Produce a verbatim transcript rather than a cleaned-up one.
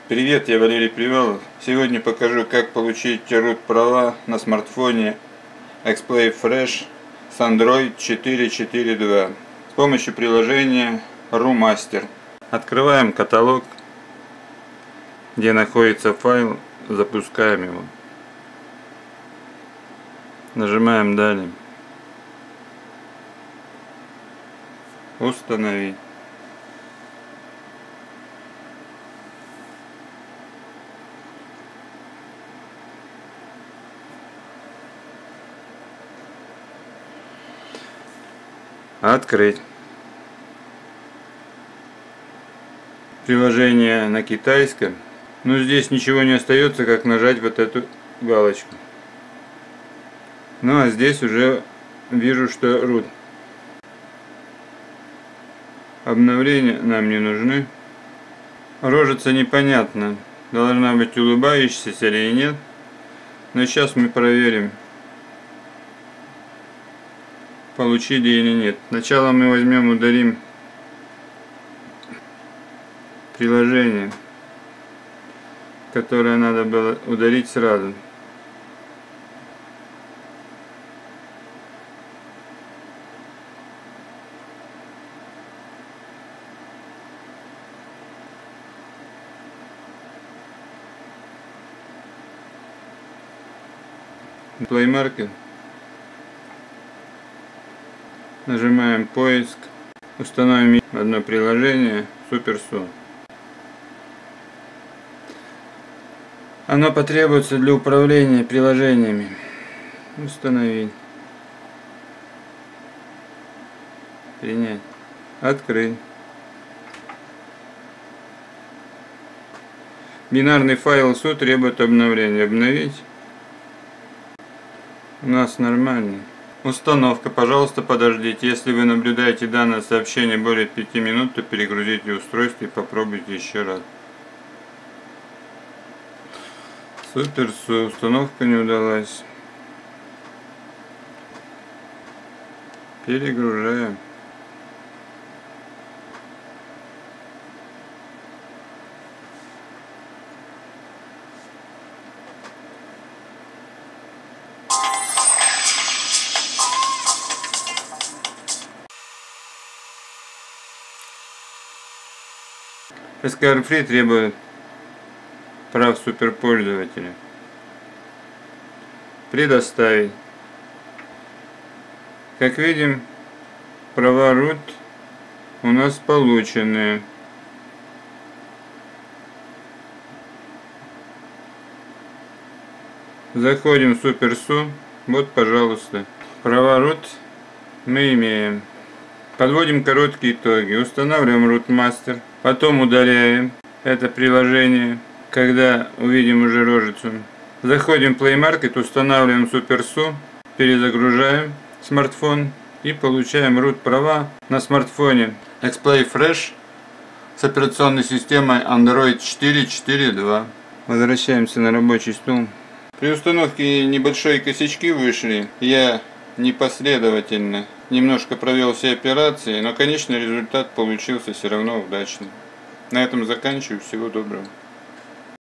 Привет, я Валерий Привалов. Сегодня покажу, как получить root права на смартфоне X-Play Fresh с Android четыре точка четыре точка два с помощью приложения RuMaster. Открываем каталог, где находится файл, запускаем его. Нажимаем «Далее». Установить. Открыть. Приложение на китайском, но здесь ничего не остается, как нажать вот эту галочку. Ну а здесь уже вижу, что root. Обновления нам не нужны. Рожица непонятно, должна быть улыбающаяся или нет. Но сейчас мы проверим, получили или нет. Сначала мы возьмем, ударим приложение, которое надо было ударить сразу. Play Market. Нажимаем поиск. Установим одно приложение SuperSu. Оно потребуется для управления приложениями. Установить. Принять. Открыть. Бинарный файл Su требует обновления. Обновить. У нас нормально. Установка. Пожалуйста, подождите. Если вы наблюдаете данное сообщение более пяти минут, то перегрузите устройство и попробуйте еще раз. SuperSu. Установка не удалась. Перегружаем. эс ка ар Free требует прав суперпользователя. Предоставить. Как видим, права root у нас получены. Заходим в SuperSu. Вот, пожалуйста, права root мы имеем. Подводим короткие итоги. Устанавливаем RuMaster. Потом удаляем это приложение, когда увидим уже рожицу. Заходим в Play Market, устанавливаем SuperSu, перезагружаем смартфон и получаем root права на смартфоне X-Play Fresh с операционной системой Android четыре точка четыре точка два. Возвращаемся на рабочий стол. При установке небольшие косячки вышли. Я непоследовательно немножко провел все операции, но конечный результат получился все равно удачным. На этом заканчиваю. Всего доброго.